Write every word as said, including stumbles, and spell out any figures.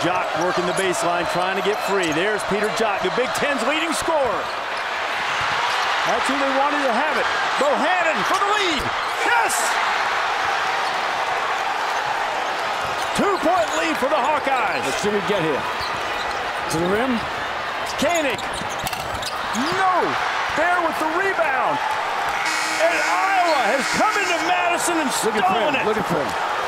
Jock working the baseline, trying to get free. There's Peter Jock, the Big Ten's leading scorer. That's who they wanted to have it. Bohannon for the lead. Yes! Two-point lead for the Hawkeyes. Let's see what we get here. To the rim. Koenig. No! Bear with the rebound. And Iowa has come into Madison and stolen it. Look at him.